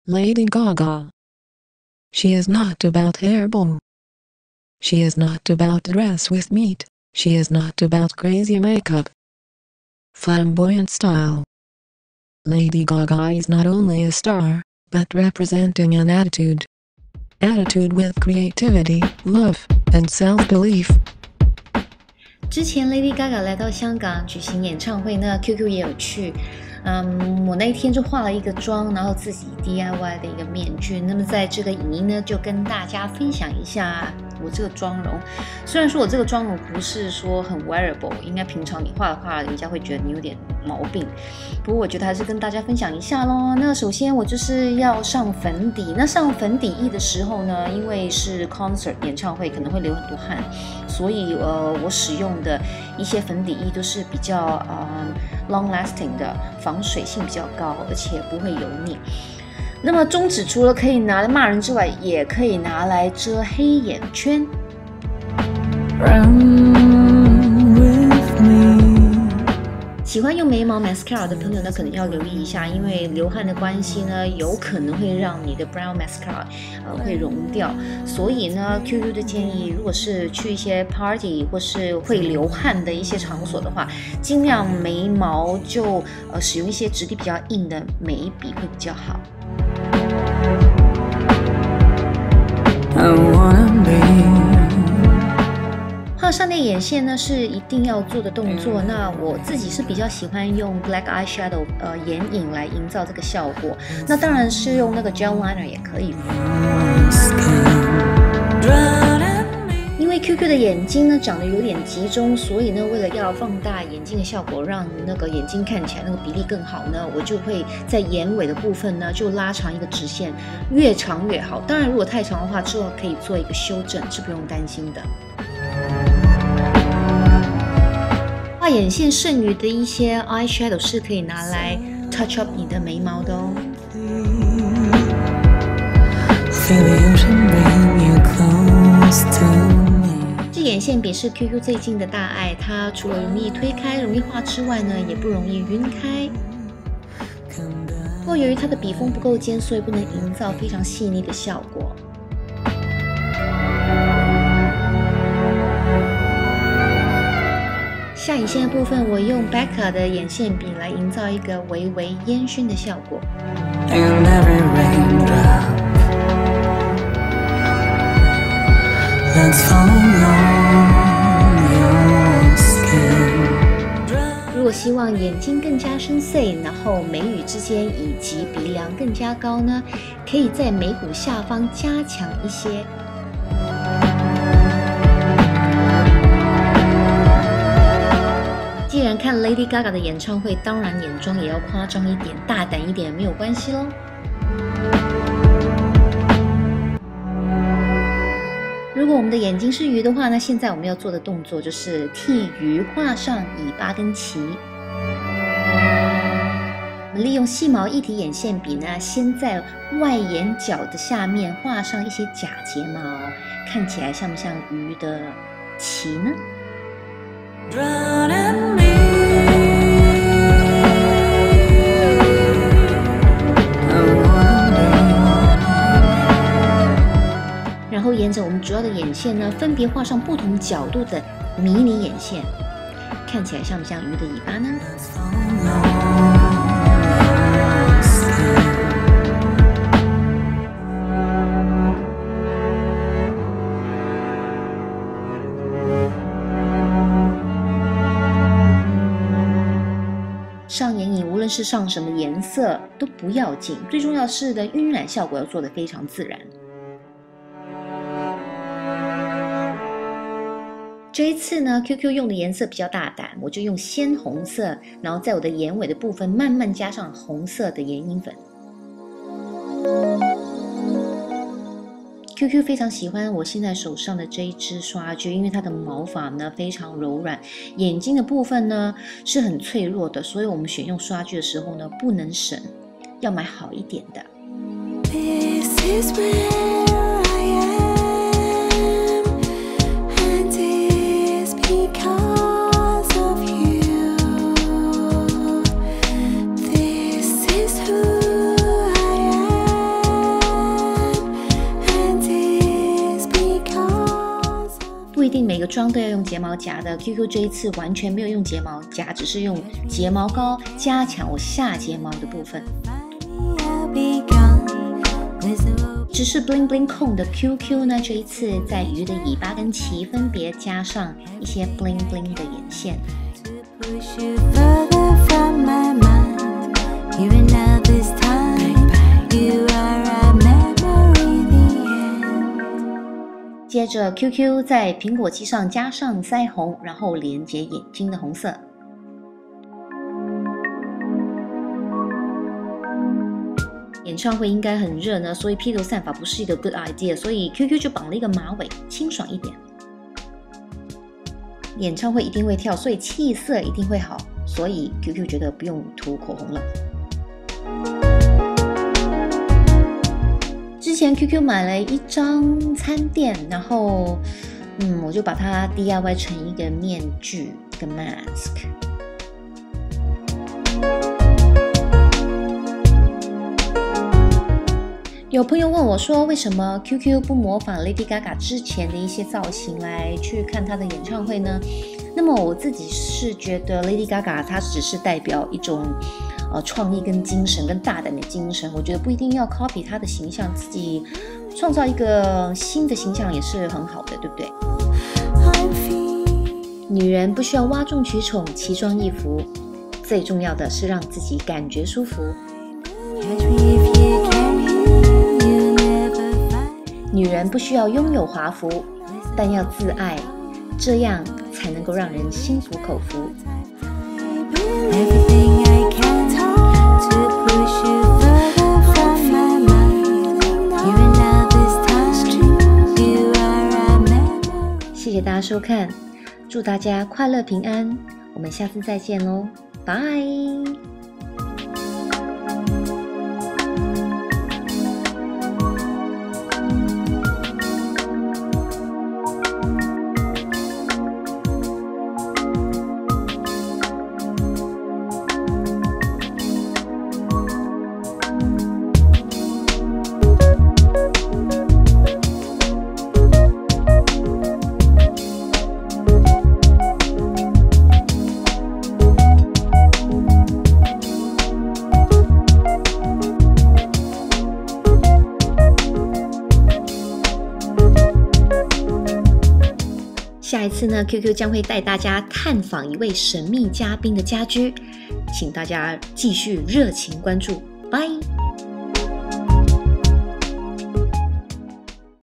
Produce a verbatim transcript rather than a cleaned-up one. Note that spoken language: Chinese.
Lady Gaga. She is not about hairball. She is not about dress with meat. She is not about crazy makeup. Flamboyant style. Lady Gaga is not only a star, but representing an attitude. Attitude with creativity, love, and self-belief. 之前 Lady Gaga 来到香港举行演唱会呢 ，Q Q 也有去。嗯，我那一天就化了一个妆，然后自己 D I Y 的一个面具。那么在这个影音呢，就跟大家分享一下我这个妆容。虽然说我这个妆容不是说很 wearable， 应该平常你画的话，人家会觉得你有点毛病。不过我觉得还是跟大家分享一下咯。那首先我就是要上粉底。那上粉底液的时候呢，因为是 concert 演唱会，可能会流很多汗，所以呃，我使用的一些粉底液都是比较呃 long lasting 的，防水性比较高，而且不会油腻。那么中指除了可以拿来骂人之外，也可以拿来遮黑眼圈。喜欢用眉毛 mascara 的朋友呢，可能要留意一下，因为流汗的关系呢，有可能会让你的 brow mascara 呃会溶掉。所以呢 ，Q Q 的建议，如果是去一些 party 或是会流汗的一些场所的话，尽量眉毛就呃使用一些质地比较硬的眉笔会比较好。画上列眼线呢是一定要做的动作，那我自己是比较喜欢用 black eyeshadow 呃眼影来营造这个效果，那当然是用那个 gel liner 也可以。因为 Q Q 的眼睛呢长得有点集中，所以呢为了要放大眼睛的效果，让那个眼睛看起来那个比例更好呢，我就会在眼尾的部分呢就拉长一个直线，越长越好。当然如果太长的话，之后可以做一个修正，是不用担心的。画眼线剩余的一些 eyeshadow 是可以拿来 touch up 你的眉毛的哦。这眼线笔是 Q Q 最近的大爱，它除了容易推开、容易画之外呢，也不容易晕开。不过由于它的笔锋不够尖，所以不能营造非常细腻的效果。下眼线的部分，我用 Becca 的眼线笔来营造一个微微烟熏的效果。如果希望眼睛更加深邃，然后眉宇之间以及鼻梁更加高呢，可以在眉骨下方加强一些。既然看 Lady Gaga 的演唱会，当然眼妆也要夸张一点、大胆一点，没有关系咯。如果我们的眼睛是鱼的话，那现在我们要做的动作就是替鱼画上尾巴跟鳍。我们利用细毛一体眼线笔呢，先在外眼角的下面画上一些假睫毛，看起来像不像鱼的鳍呢？然后沿着我们主要的眼线呢，分别画上不同角度的迷你眼线，看起来像不像鱼的尾巴呢？上眼影无论是上什么颜色都不要紧，最重要是的晕染效果要做得非常自然。这一次呢 ，Q Q 用的颜色比较大胆，我就用鲜红色，然后在我的眼尾的部分慢慢加上红色的眼影粉。Q Q 非常喜欢我现在手上的这一支刷具，因为它的毛发呢非常柔软，眼睛的部分呢是很脆弱的，所以我们选用刷具的时候呢不能省，要买好一点的。This is where I am, and it's because of you. This is who I am. 个妆都要用睫毛夹的 ，Q Q 这一次完全没有用睫毛夹，只是用睫毛膏加强我下睫毛的部分。只是 bling bling 控的 Q Q 呢，这一次在鱼的尾巴跟鳍分别加上一些 bling bling 的眼线。接着 Q Q 在苹果肌上加上腮红，然后连接眼睛的红色。演唱会应该很热呢，所以披头散发不是一个 good idea， 所以 Q Q 就绑了一个马尾，清爽一点。演唱会一定会跳，所以气色一定会好，所以 Q Q 觉得不用涂口红了。之前 Q Q 买了一张餐垫，然后嗯，我就把它 D I Y 成一个面具，一个 mask。有朋友问我说，为什么 Q Q 不模仿 Lady Gaga 之前的一些造型来去看她的演唱会呢？那么我自己是觉得 Lady Gaga 她只是代表一种呃创意跟精神跟大胆的精神，我觉得不一定要 copy 她的形象，自己创造一个新的形象也是很好的，对不对？女人不需要哗众取宠、奇装异服，最重要的是让自己感觉舒服。女人不需要拥有华服，但要自爱，这样才能够让人心服口服。谢谢大家收看，祝大家快乐平安，我们下次再见喽，拜。下一次呢 ，Q Q 将会带大家探访一位神秘嘉宾的家居，请大家继续热情关注，拜。